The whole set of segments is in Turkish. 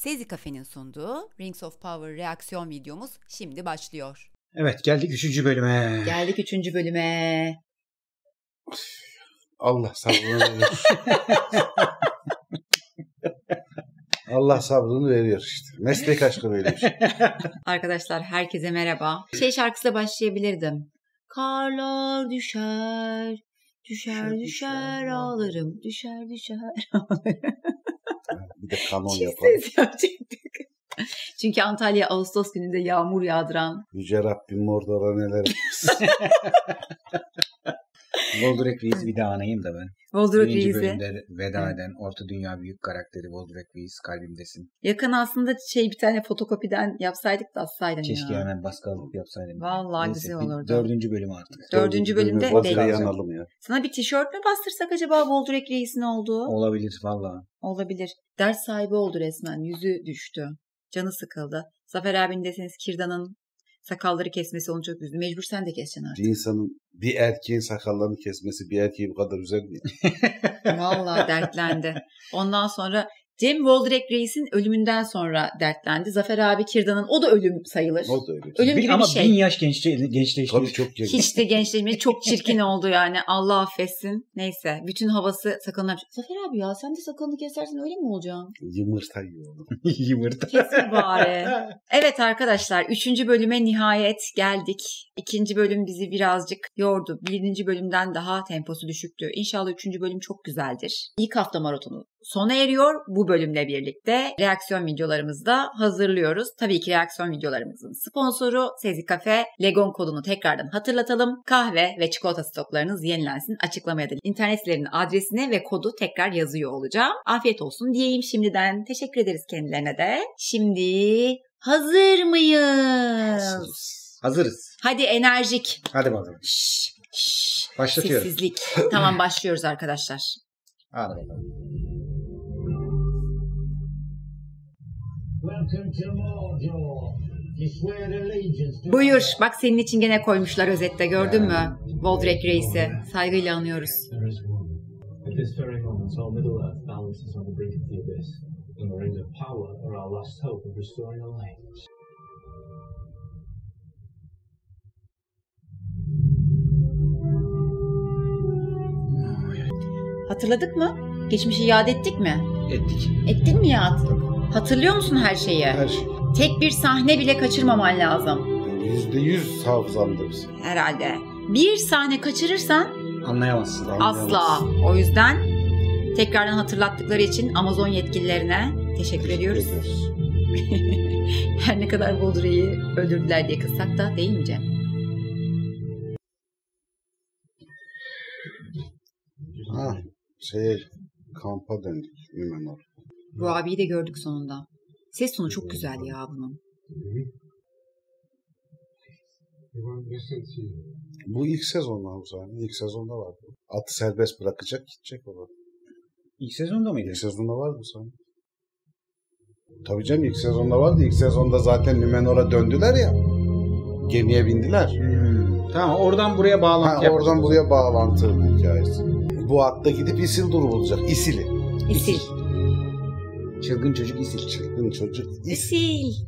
Sezi Kafe'nin sunduğu Rings of Power reaksiyon videomuz şimdi başlıyor. Evet, geldik 3. bölüme. Geldik 3. bölüme. Allah sabrını veriyor. Allah sabrını veriyor işte. Meslek aşkı böyle bir şey. Arkadaşlar herkese merhaba. Şarkısıyla başlayabilirdim. Karlar düşer, düşer ağlarım, düşer ağlarım. Bir de kanon yapalım. Ses yapacaktık. Çünkü Antalya Ağustos gününde yağmur yağdıran. Yüce Rabbim orada neler Voldurek Reis bir daha anayım da ben. Voldurek Birinci Reis'e. bölümde veda eden Orta Dünya büyük karakteri Voldurek Reis kalbimdesin. Yakın aslında bir tane fotokopiden yapsaydık da atsaydım Keşke ya. hemen baskı alıp yapsaydım. Vallahi güzel olurdu. 4. bölüm artık. 4. bölümde yanalım ya. Sana bir tişört mü bastırsak acaba Voldurek Reis'in olduğu? Olabilir valla. Olabilir. Ders sahibi oldu resmen. Yüzü düştü. Canı sıkıldı. Zafer abinin deseniz Kirdan'ın sakalları kesmesi onu çok üzdü. Mecbur sen de keseceksin artık. Bir insanın, bir erkeğin sakallarını kesmesi bir erkeği bu kadar üzer mi? Vallahi dertlendi. Ondan sonra Cem Voldurek Reis'in ölümünden sonra dertlendi. Zafer abi Kirdan'ın o da ölüm sayılır. O da öyle. Ölüm gibi ama bir şey. 1000 yaş gençleşti. Tabii çok genç. Hiç de gençleşmedi. Çok çirkin oldu yani. Allah affetsin. Neyse. Bütün havası sakalına... Zafer abi ya sen de sakalını kesersin öyle mi olacaksın? Yumurta yiyor. Yumurta. Kesin bari. Evet arkadaşlar 3. bölüme nihayet geldik. 2. bölüm bizi birazcık yordu. 1. bölümden daha temposu düşüktü. İnşallah 3. bölüm çok güzeldir. İlk hafta maratonu sona eriyor. Bu bölümle birlikte reaksiyon videolarımızı da hazırlıyoruz. Tabii ki reaksiyon videolarımızın sponsoru Sezi Kafe. Legon kodunu tekrardan hatırlatalım. Kahve ve çikolata stoklarınız yenilensin. Açıklamaya da internet sitelerinin adresini ve kodu tekrar yazıyor olacağım. Afiyet olsun diyeyim şimdiden. Teşekkür ederiz kendilerine de. Şimdi hazır mıyız? Hazırız. Hadi enerjik. Hadi bakalım. Başlatıyorum. Sessizlik. Tamam başlıyoruz arkadaşlar. Hadi bakalım. Buyur. Bak senin için gene koymuşlar özette gördün mü? Voldurek Reis'i. Saygıyla anıyoruz. Hatırladık mı? Geçmişi yad ettik mi? Ettik. Ettin mi ya? Hatırlıyor musun her şeyi? Her şey. Tek bir sahne bile kaçırmaman lazım. %100 hafızamda bizim. Herhalde. Bir sahne kaçırırsan Anlayamazsın. asla. O yüzden tekrardan hatırlattıkları için Amazon yetkililerine teşekkür ediyoruz. Her ne kadar Voldurek'i öldürdüler diye kızsak da değil mi Cem? Ha, kampa döndük. Numenor. Bu abiyi de gördük sonunda. Ses tonu çok güzel ya bunun. Bu ilk sezonda bu sahne. İlk sezonda vardı. Atı serbest bırakacak gidecek o. İlk sezonda mıydı? İlk sezonda vardı bu sahne. Tabii canım ilk sezonda vardı. İlk sezonda zaten Numenor'a döndüler ya. Gemiye bindiler. Tamam oradan buraya bağlantı yapacağız. Oradan buraya bağlantı hikayesi. Bu atta gidip Isildur'u bulacak. Isil'i. Isil. Çılgın çocuk Isil. Çılgın çocuk Isil. Isil.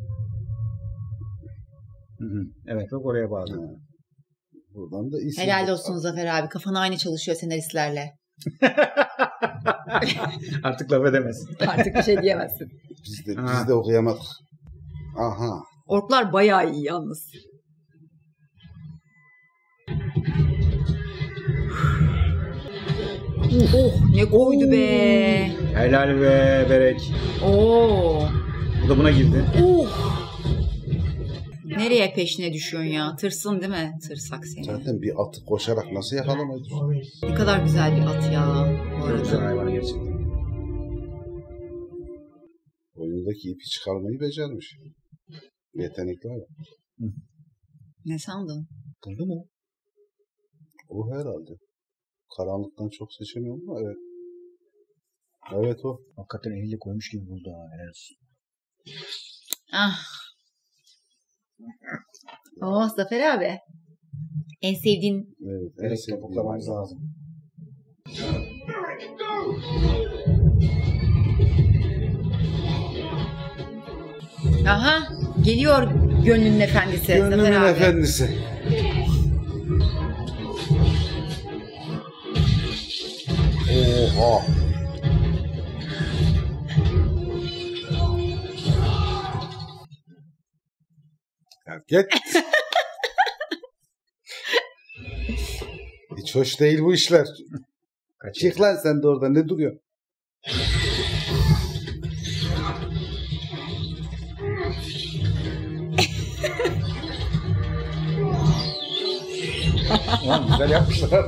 Evet bak oraya bağlı. Buradan da Isil. Helal olsun Zafer abi. Kafan aynı çalışıyor senaristlerle. Artık laf edemezsin. Artık bir şey diyemezsin. Biz de okuyamadık. Aha. Orklar bayağı iyi yalnız. Oh ne koydu be. Helal be Berek. Oo. Bu da buna girdi. Nereye peşine düşüyorsun ya? Tırsın değil mi? Tırsak seni. Zaten bir atı koşarak nasıl yakalamayı düşünüyorsun? Ne kadar güzel bir at ya. Çok güzel hayvan gerçekten. Oyundaki ipi çıkarmayı becermiş. Yetenekli var. Ne sandın? Buldu mu? O herhalde. Karanlıktan çok seçemiyorum ama evet. Evet o. Hakikaten eliyle koymuş gibi buldu ha. Helal olsun. Ah. Oh Zafer abi. En sevdiğin... Evet. Direkt topuklamanız lazım. Aha, geliyor gönlünün efendisi. Gönlümün efendisi. Oha. Ya git. Hiç hoş değil bu işler. Çık lan sen de orada, ne duruyorsun? Ulan güzel yapmışlar.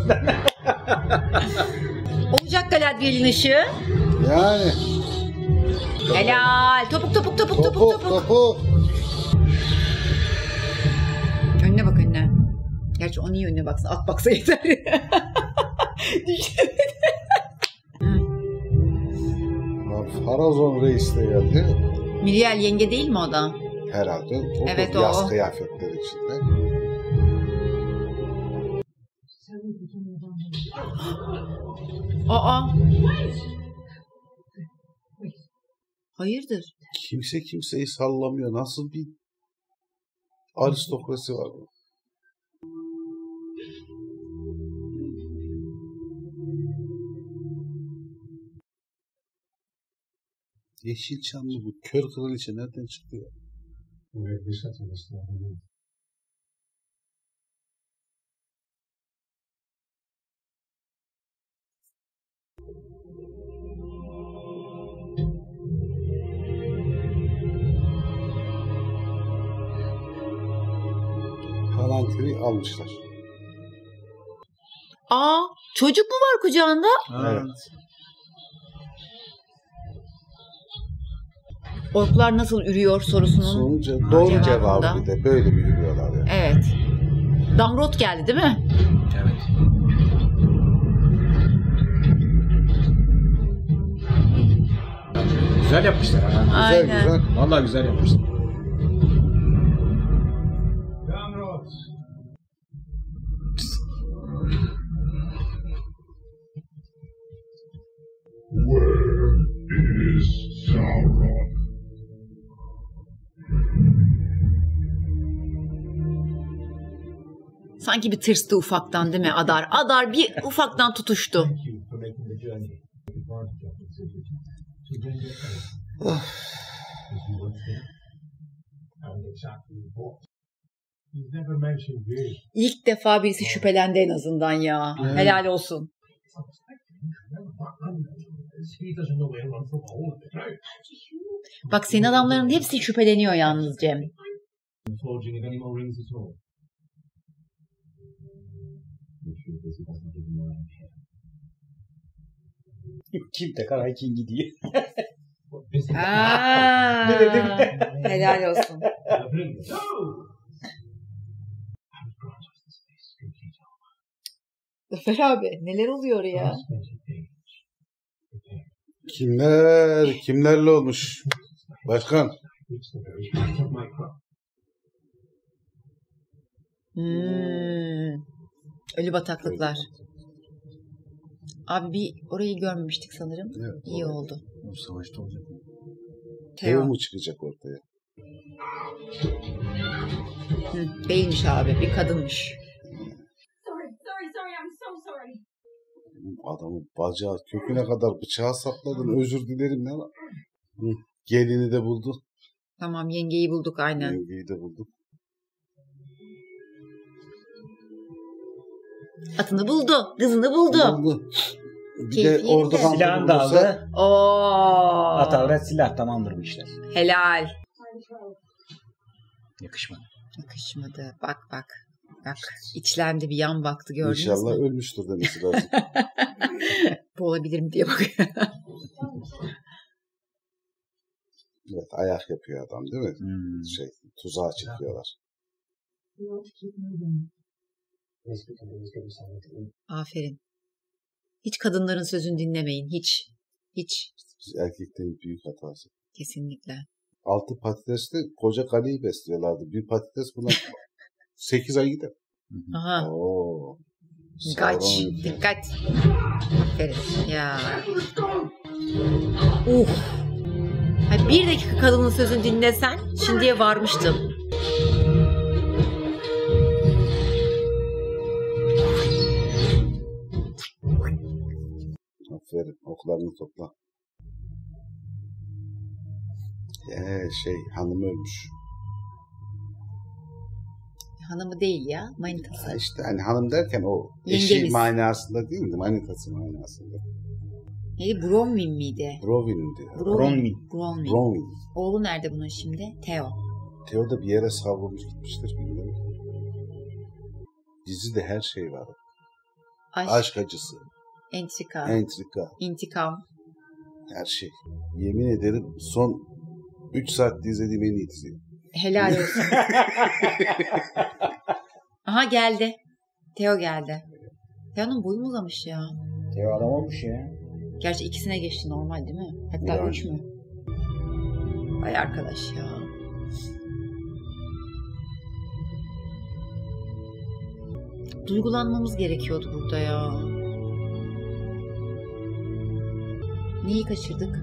Olacak Galadriel'in ışığı. Yani. Helal. Topuk topuk topuk topuk topuk. Topuk. Önüne bak önüne. Gerçi o niye önüne baksın? At baksa yeter. Farazon Reis de geldi. Miriel yenge değil mi o da? Herhalde. Evet, o. Yaz o. kıyafetleri içinde. Aa. Hayırdır? Kimse kimseyi sallamıyor. Nasıl bir aristokrasi var bu? Yeşilçamlı bu. Kör kraliçe nereden çıktı ya? Palantiri almışlar. Aa, çocuk mu var kucağında? Evet. Orklar nasıl ürüyor sorusunun Sonuca doğru cevabında. cevabı bir de böyle bir yürüyorlar yani. Evet. Damrot geldi değil mi? Evet. Güzel yapmışlar ha. Güzel Aynen. güzel. Vallahi güzel yapmışlar. Sanki bir tırstı ufaktan değil mi Adar? Adar bir ufaktan tutuştu. İlk defa birisi şüphelendi en azından ya. Evet. Helal olsun. Bak senin adamların hepsi şüpheleniyor yalnız Cem. Kim tekrar Hiking gidiyor. Aa, Ne dedim? helal olsun. Zafer abi neler oluyor ya? Kimlerle olmuş? Başkan. Ölü bataklıklar. Abi bir orayı görmemiştik sanırım. Evet, İyi oldu. Bu savaşta olacak. Teo mu çıkacak ortaya? Değilmiş abi, bir kadınmış. Sorry, I'm so sorry. Adamın bacağı köküne kadar bıçağı sapladın. Özür dilerim ne var? Gelini de buldu. Tamam, yengeyi bulduk aynen. Yengeyi de bulduk. Atını buldu, kızını buldu. Bir Keyfi de orada yerinde. Silahını da aldı. Oo. At avret silah, tamamdır bu işler. Helal. Yakışmadı. Yakışmadı. Bak. Bak, içlendi bir yan baktı, gördünüz İnşallah mü? ölmüştür demesi lazım. Bu olabilir mi diye bakıyor. Evet, ayak yapıyor adam değil mi? Hmm. Tuzağa çıkıyorlar. Aferin. Hiç kadınların sözünü dinlemeyin. Hiç. Erkeklerin büyük hatası. Kesinlikle. 6 patatesle koca kaleyi besliyorlardı. Bir patates buna 8 ay gider. Aha. Oo. Kaç. Sağlam. Dikkat. Aferin. Ya. Ha, bir dakika kadının sözünü dinlesen şimdiye varmıştım. Aferin. Oklarını topla. Hanım ölmüş. Hanımı değil ya, manitası. Ha işte hani hanım derken o Yengemiz. eşi manasında değil mi? Manitası manasında. Neydi? Bronwyn miydi? Bronwyn'di. Bronwyn. Oğlu nerede bunun şimdi? Theo. Theo da bir yere savrulmuş gitmiştir bilmiyorum. Dizide her şey var. Aşk acısı. Entrika. İntikam. Her şey. Yemin ederim son 3 saatte izlediğim en iyi dizi. Helal olsun. Aha geldi. Theo geldi. Theo'nun boyu mu uzamış ya? Theo adam olmuş ya. Gerçi ikisine geçti normal değil mi? Hatta 3 mü? Vay arkadaş ya. Duygulanmamız gerekiyordu burada ya. Neyi kaçırdık?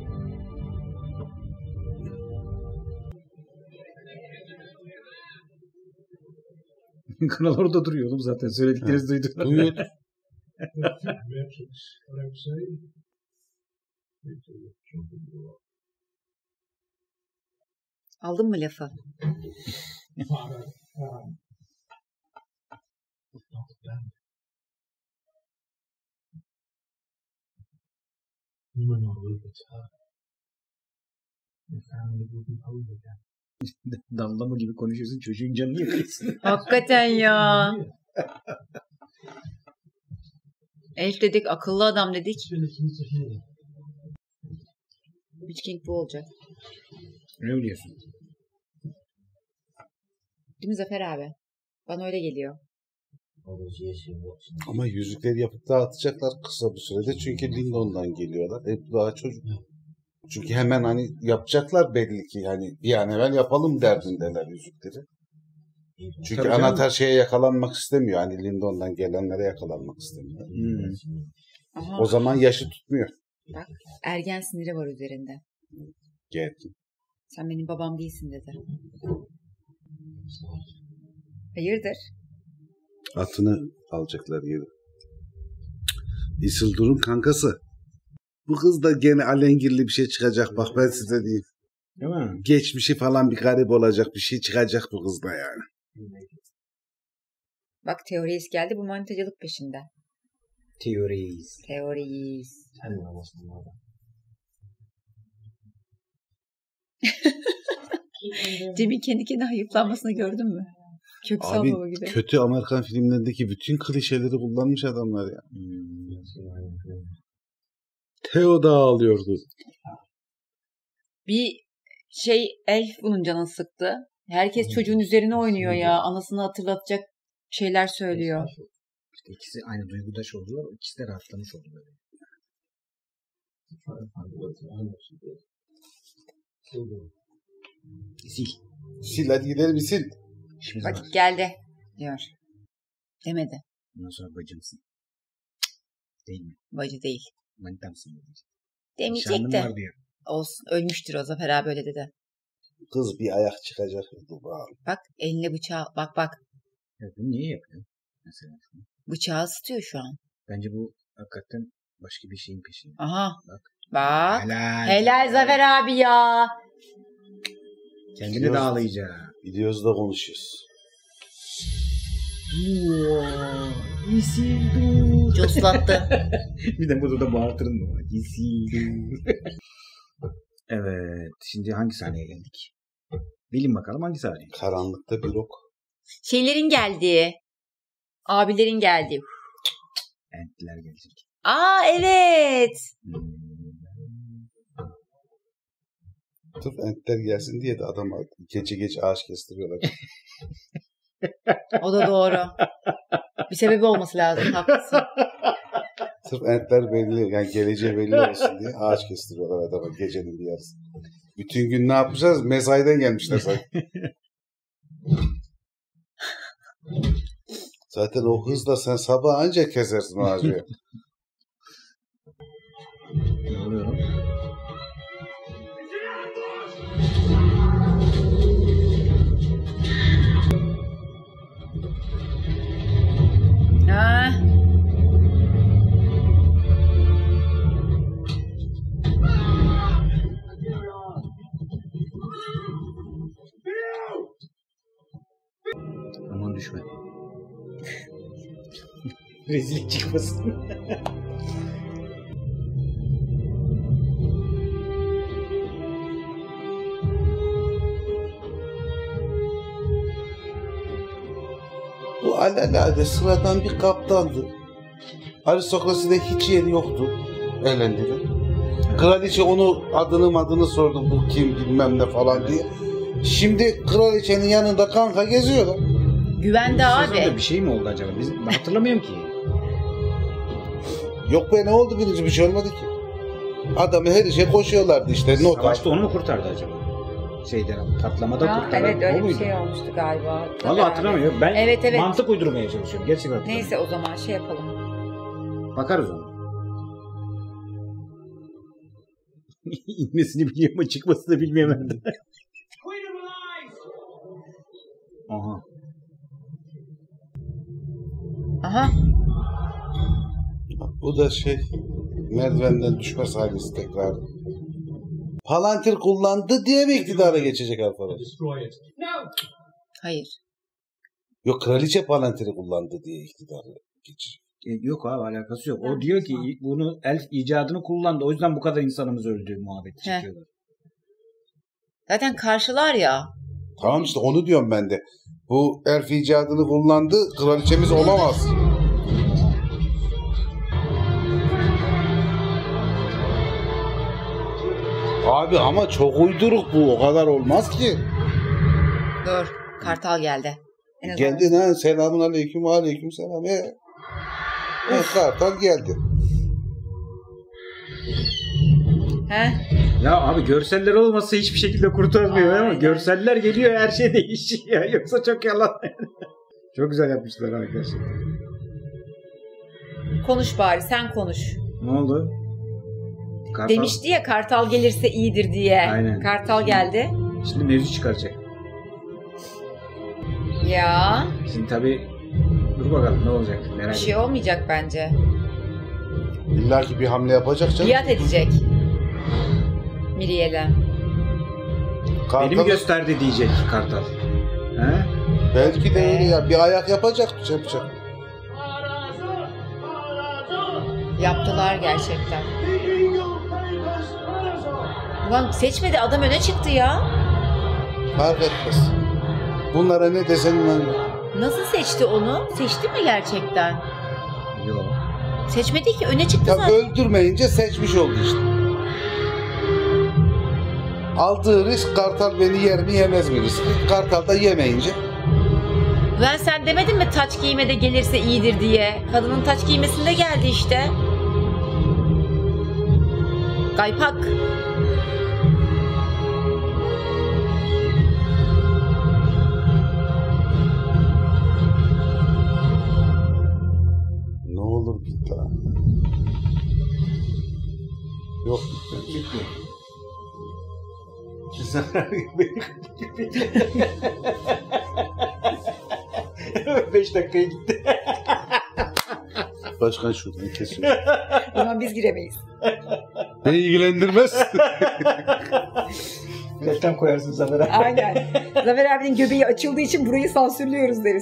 Kral orada duruyor oğlum zaten. Söylediklerinizi duyduk. Duyuyor. Aldın mı lafı? Dallama gibi konuşuyorsun. Çocuğun canını yakıyorsun. Hakikaten ya. Elf dedik, akıllı adam dedik. Witch King bu olacak. Ne biliyorsun? Değil mi Zafer abi? Bana öyle geliyor. Ama yüzükleri yapıp dağıtacaklar kısa bir sürede. Çünkü Lindon'dan geliyorlar. Hep daha çocuk. Çünkü hemen hani yapacaklar belli ki. Yani bir an evvel yapalım derdindeler yüzükleri. Çünkü Tabii anahtar şeye yakalanmak istemiyor. Hani Lindon'dan gelenlere yakalanmak istemiyor. Aha, O zaman yaşı tutmuyor. bak ergen siniri var üzerinde. Gerçi. Sen benim babam değilsin dedi. Hayırdır? Atını alacaklar yeri. Isildur'un kankası. Bu kız da gene alengirli bir şey çıkacak. Bak ben size diyeyim. Değil mi? Geçmişi falan bir garip olacak. Bir şey çıkacak bu kızda yani. Bak Theoreis geldi, bu manitacılık peşinde. Theories. Cem'in kendi kendine hayıflanmasını gördün mü? Köksal Abi baba gibi. kötü Amerikan filmlerindeki bütün klişeleri kullanmış adamlar ya. Theo da ağlıyordu. Bir elf bunun canını sıktı. Herkes çocuğun üzerine oynuyor ya. Anasını hatırlatacak şeyler söylüyor. İşte ikisi aynı duygudaş oldular. İkisi de rahatlamış oldu böyle. Sil. Sil hadi gidelim sil. İşimiz Bak var. geldi diyor. Demedi. Ondan sonra bacımsın. Değil mi? Bacı değil. Manitamsın. Demeyecek Nişanlım de. var diyor. Olsun, ölmüştür o Zafer abi öyle dedi. Kız bir ayak çıkacak. Bak eline bıçağı, bak. Ya bunu niye yapıyor? Mesela. Bıçağı ısıtıyor şu an. Bence bu hakikaten başka bir şeyin peşinde. Aha. Bak. Bak. Helal. Helal Zafer abi ya. Kendini de ağlayacak. Gidiyoruz da konuşuyoruz. Isildur. Coslattı. Bir de burada da bağırtırın mı? Isildur. Evet. Şimdi hangi sahneye geldik? Bilin bakalım hangi sahne? Karanlıkta bir ok. Şeylerin geldiği. Abilerin geldiği. Entler gelecek. Aa evet. Sırf entler gelsin diye de adama gece ağaç kestiriyorlar. O da doğru. Bir sebebi olması lazım. Haklısın. Sırf entler belli, yani geleceği belli olsun diye ağaç kestiriyorlar adama gecenin bir yarısı. Bütün gün ne yapacağız? Mesaiden gelmişler zaten. Zaten o hızla sen sabah ancak kesersin o ağacı. Ne oluyor? düşme. Rezillik çıkmasın. Bu alelade sıradan bir kaptandı. Aristokraside hiç yeri yoktu. Eğlendiler. Kraliçe onu adını sordu, bu kim bilmem ne falan diye. Şimdi kraliçenin yanında kanka geziyorlar. Güvende abi. Sezonda bir şey mi oldu acaba? Ben hatırlamıyorum ki. Yok be, ne oldu, bir şey olmadı ki. Adamı her işe koşuyorlardı işte. Savaşta onu mu kurtardı acaba? Şeyden, patlamada Ha, kurtaran evet, öyle o bir muydu? şey olmuştu galiba. Vallahi hatırlamıyorum. Ben Evet. mantık uydurmaya çalışıyorum. Gerçekten hatırlamıyorum. Neyse, o zaman şey yapalım. Bakarız ona. İnmesini biliyorum ama çıkmasını bilmiyorum ben de. Aha. Aha. Bu da merdivenden düşme sahnesi tekrar. Palantir kullandı diye mi iktidara geçecek Alfaros? Hayır. Yok, kraliçe Palantir'i kullandı diye iktidara geçecek. Yok abi, alakası yok. O diyor ki bunu elf icadını kullandı. O yüzden bu kadar insanımız öldü muhabbeti çekiyorlar. Zaten karşılar ya. Tamam işte, onu diyorum ben de. Bu elf icadını kullandı, kraliçemiz olamaz. Abi ama çok uyduruk bu, o kadar olmaz ki. Dur. Kartal geldi. En azından. Geldin ha, selamun aleyküm, aleyküm selam. Kartal geldi. He? Ya abi, görseller olmasa hiçbir şekilde kurtarmıyor ama Aynen. görseller geliyor, her şey değişiyor. Yoksa çok yalan. Çok güzel yapmışlar arkadaşlar. Konuş bari, sen konuş. Ne oldu? Kartal... Demişti ya Kartal gelirse iyidir diye. Aynen. Kartal geldi. Şimdi mevzu çıkaracak. Ya. Şimdi tabii dur bakalım ne olacak, merak Bir şey olmayacak bence. İlla ki bir hamle yapacak canım. Biat edecek. Miriel'e. Beni mi gösterdi diyecek Kartal. He? Belki de öyle ya. Bir ayak yapacak. Yaptılar gerçekten. Ulan seçmedi, adam öne çıktı ya. Fark etmez. Bunlara ne desen inanmıyorum. Nasıl seçti onu? Seçti mi gerçekten? Yok. Seçmedi ki, öne çıktı Ya zaten. öldürmeyince seçmiş oldu işte. Aldığı risk, Kartal beni yer mi yemez mi riski. Kartal da yemeyince. Ben sen demedin mi taç giyme de gelirse iyidir diye? Kadının taç giymesinde geldi işte. Kaypak. Ne olur bitti ha. Yok bitti. 5 dakikaya gitti. Başkan şuradan kesiyor. O zaman biz giremeyiz. Beni ilgilendirmez. Reklam koyarsın Zafer abi. Aynen. Zafer abinin göbeği açıldığı için burayı sansürlüyoruz deriz.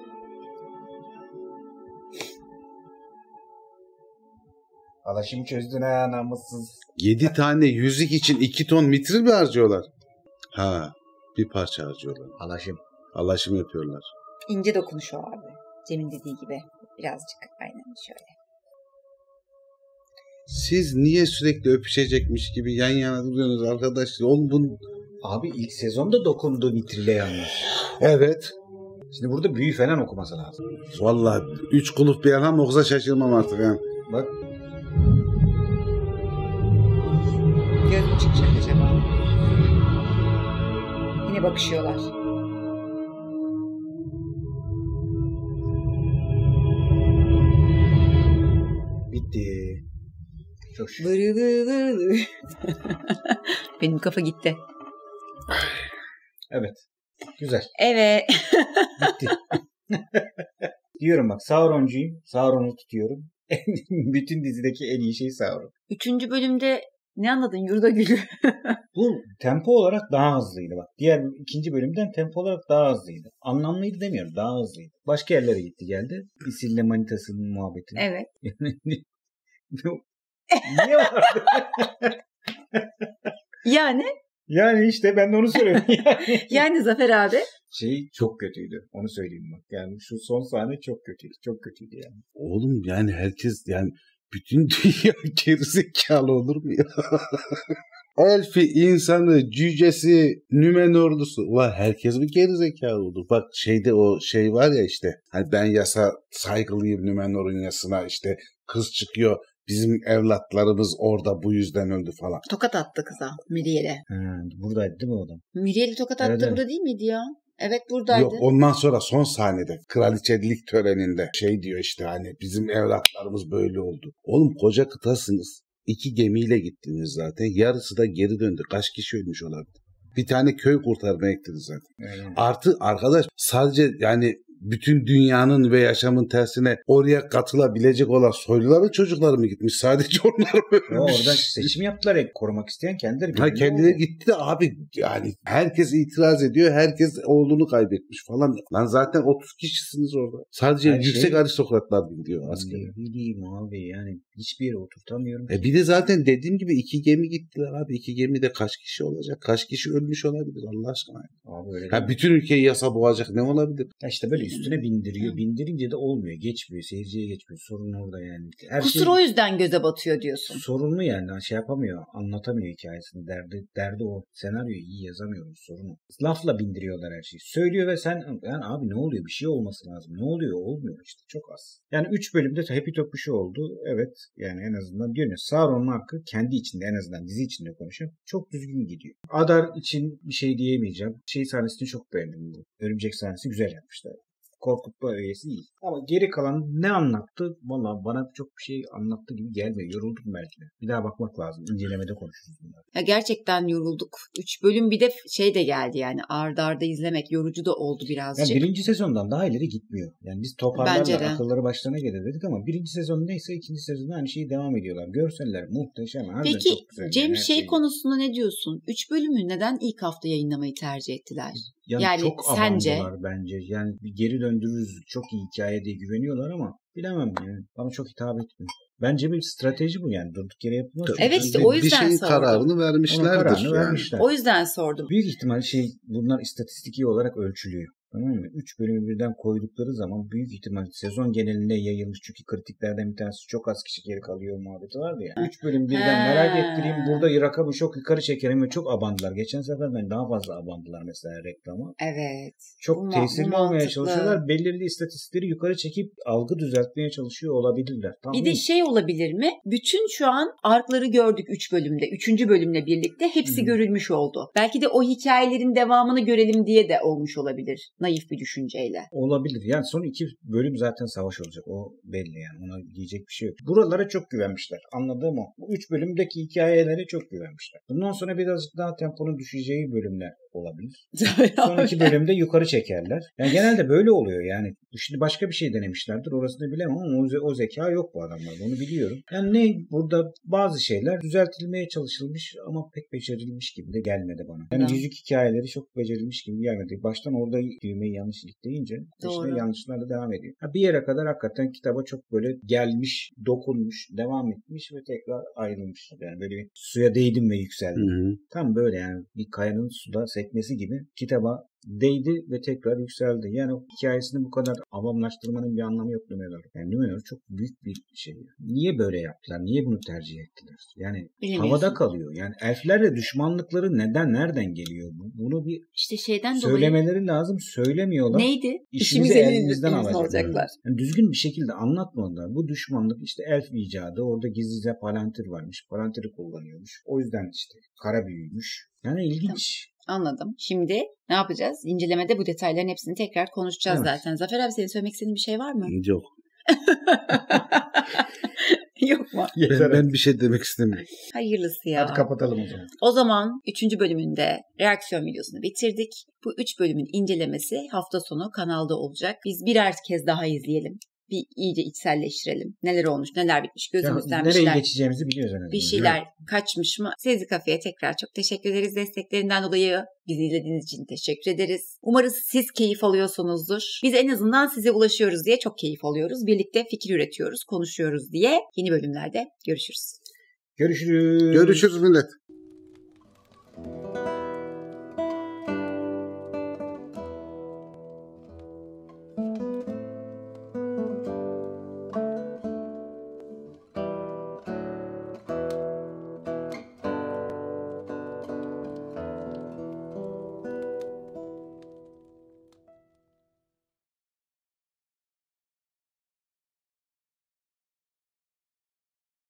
Alaşım çözdün ha, namussuz. 7 tane yüzük için 2 ton mitril mi harcıyorlar? Ha, bir parça harcıyorlar. Alaşım yapıyorlar. İnce dokunuş o abi. Cem'in dediği gibi. Birazcık aynen şöyle. Siz niye sürekli öpüşecekmiş gibi yan yana duruyorsunuz arkadaşlar? Abi ilk sezonda dokundu Mitril'e yalnız. Evet. Şimdi burada büyü falan okuması lazım. Vallahi 3 kulüp bir elham okusa şaşırmam artık yani. Bak. Göz mü çıkacak acaba? Yine bakışıyorlar. Bitti. Çok şükür. Vırı vırı vırı. Benim kafa gitti. Evet. Güzel. Evet. Bitti. Diyorum bak, Sauron'cuyum. Sauron'u tutuyorum. Bütün dizideki en iyi şey Sauron. 3. bölümde Ne anladın yurda gülü? Bu tempo olarak daha hızlıydı bak. Diğer ikinci bölümden tempo olarak daha hızlıydı. Anlamlıydı demiyorum, daha hızlıydı. Başka yerlere gitti geldi. İsil'le manitasının muhabbeti. Evet. Niye vardı? Yani işte ben de onu söylüyorum. Yani Zafer abi. Şey çok kötüydü. Onu söyleyeyim bak. Yani şu son sahne çok kötüydü. Çok kötüydü yani. Oğlum yani herkes yani bütün dünya gerizekalı olur mu ya? Elfi, insanı, cücesi, Nümenorlusu. Ulan herkes mi gerizekalı olur? Bak şeyde o şey var ya işte. Hani ben yasa saygılıyım Nümenor'un yasına, işte kız çıkıyor. Bizim evlatlarımız orada bu yüzden öldü falan. Tokat attı kıza Miriel'e. Buradaydı değil mi o adam? Miriel'e tokat attı, Evet. burada değil miydi ya? Evet buradaydı. Yok, ondan sonra son sahnede kraliçelik töreninde şey diyor işte, hani bizim evlatlarımız böyle oldu. Oğlum koca kıtasınız. 2 gemiyle gittiniz zaten. Yarısı da geri döndü. Kaç kişi ölmüş olabilir? Bir tane köy kurtarmaya gittiniz zaten. Evet. Artı arkadaş sadece yani bütün dünyanın ve yaşamın tersine oraya katılabilecek olan soyluların çocukları mı gitmiş? Sadece onlar mı ölmüş? Orada seçim yaptılar hep. Korumak isteyen kendileri. Ha, kendileri gitti de abi yani herkes itiraz ediyor. Herkes oğlunu kaybetmiş falan. Lan zaten 30 kişisiniz orada. Sadece Her yüksek şey- aristokratlar gidiyor askere. Ne bileyim abi yani hiçbir yere oturtamıyorum. Bir de zaten dediğim gibi 2 gemi gittiler abi. 2 gemide kaç kişi olacak? Kaç kişi ölmüş olabilir Allah aşkına? Abi öyle Ha, değil mi? bütün ülkeyi yasa boğacak ne olabilir? Ya işte böyle üstüne bindiriyor. Bindirince de olmuyor. Geçmiyor. Seyirciye geçmiyor. Sorun orada yani. Her Kusur şey o yüzden göze batıyor diyorsun. sorunlu yani. Şey yapamıyor. Anlatamıyor hikayesini. Derdi o. Senaryoyu iyi yazamıyoruz. Sorun o. Lafla bindiriyorlar her şeyi. Söylüyor ve sen yani abi ne oluyor? Bir şey olması lazım. Ne oluyor? Olmuyor işte. Çok az. Yani 3 bölümde Happy Top bir şey oldu. Evet. Yani en azından diyorum ya, Sauron'un hakkı kendi içinde, en azından dizi içinde konuşuyorum, çok düzgün gidiyor. Adar için bir şey diyemeyeceğim. Şey sahnesini çok beğendim bu. Örümcek sahnesi güzel yapmışlar. Korkutma öğesi iyi. Ama geri kalan ne anlattı? Valla bana çok bir şey anlattı gibi gelmiyor. Yoruldum belki de. Bir daha bakmak lazım. İncelemede konuşuruz bunları. Ya gerçekten yorulduk. 3 bölüm bir de şey de geldi yani arda arda izlemek yorucu da oldu birazcık. Yani birinci sezondan daha ileri gitmiyor. Yani biz Bence toparlarlar, de. akılları başlarına gelir dedik ama birinci sezon neyse ikinci sezonda aynı şeyi devam ediyorlar. Görseller muhteşem. Harbiden Peki çok güzel. Cem Yani her şey şey- konusunda ne diyorsun? 3 bölümü neden ilk hafta yayınlamayı tercih ettiler? Yani çok sence? abandılar bence. Yani bir geri döndürürüz, çok iyi hikaye diye güveniyorlar ama bilemem yani. Bana çok hitap etmiyor. Bence bir strateji bu yani. Durduk yere yapılmaz. Evet işte Bir- o bir yüzden şeyin sordum. kararını Onun vermişlerdir. kararını yani. vermişler. O yüzden sordum. Büyük ihtimal bunlar istatistiki olarak ölçülüyor. Tamam mı? 3 bölümü birden koydukları zaman büyük ihtimal sezon genelinde yayılmış. Çünkü kritiklerden bir tanesi çok az kişi geri kalıyor muhabbeti vardı ya. 3 bölüm birden merak ettireyim. Burada rakamı çok yukarı çekerim ve çok abandılar. Geçen seferden daha fazla abandılar mesela reklama. Evet. Çok Bu tesirli olmaya mantıklı. çalışıyorlar. Belirli istatistikleri yukarı çekip algı düzeltmeye çalışıyor olabilirler. Tam Bir de şey olabilir mi? Bütün şu an arkları gördük 3 bölümde. 3. bölümle birlikte hepsi görülmüş oldu. Belki de o hikayelerin devamını görelim diye de olmuş olabilir. Naif bir düşünceyle. olabilir. Yani son 2 bölüm zaten savaş olacak. O belli yani. Ona diyecek bir şey yok. Buralara çok güvenmişler. Anladığım o. Bu 3 bölümdeki hikayelere çok güvenmişler. Bundan sonra birazcık daha temponun düşeceği bölümler olabilir. Son 2 bölümde yukarı çekerler. Yani genelde böyle oluyor yani. Şimdi başka bir şey denemişlerdir. Orasını bilemem ama o zeka yok bu adamlarda. Onu biliyorum. Yani ne burada bazı şeyler düzeltilmeye çalışılmış ama pek becerilmiş gibi de gelmedi bana. Yani Da. yüzük hikayeleri çok becerilmiş gibi gelmedi. Baştan orada düğmeyi yanlış ilikleyince Doğru. işte yanlışlarla devam ediyor. Bir yere kadar hakikaten kitaba çok böyle gelmiş, dokunmuş, devam etmiş ve tekrar ayrılmış. Yani böyle bir suya değdim ve yükseldim. Hı-hı. Tam böyle yani bir kayanın suda sekmesi gibi kitaba değdi ve tekrar yükseldi. Yani o hikayesini bu kadar avamlaştırmanın bir anlamı yok Numenor. Yani Numenor çok büyük bir şey. Niye böyle yaptılar? Niye bunu tercih ettiler? Yani Bilemiyorsun. havada kalıyor. Yani elflerle düşmanlıkları nereden geliyor? Bunu bir İşte şeyden dolayı. söylemeleri lazım. Söylemiyorlar. Neydi? İşimizi elimizden alacaklar. Yani düzgün bir şekilde anlatmadılar. Bu düşmanlık işte elf icadı. Orada gizlice Palantir varmış. Palantir'i kullanıyormuş. O yüzden işte kara büyüymüş. Yani ilginç. Anladım. Şimdi ne yapacağız? İncelemede bu detayların hepsini tekrar konuşacağız Evet. zaten. Zafer abi senin söylemek istediğin bir şey var mı? Yok. Yok mu? Ben bir şey demek istemiyorum. Hayırlısı ya. Hadi kapatalım o zaman. O zaman 3. bölümünde reaksiyon videosunu bitirdik. Bu 3 bölümün incelemesi hafta sonu kanalda olacak. Biz birer kez daha izleyelim. bir iyice içselleştirelim. Neler olmuş, neler bitmiş, gözümüzden Yani bir şeyler. nereye geçeceğimizi biliyoruz en azından. Bir şeyler kaçmış mı? Sezgi Kafe'ye tekrar çok teşekkür ederiz. Desteklerinden dolayı bizi izlediğiniz için teşekkür ederiz. Umarız siz keyif alıyorsunuzdur. Biz en azından size ulaşıyoruz diye çok keyif alıyoruz. Birlikte fikir üretiyoruz, konuşuyoruz diye. Yeni bölümlerde görüşürüz. Görüşürüz. Görüşürüz millet.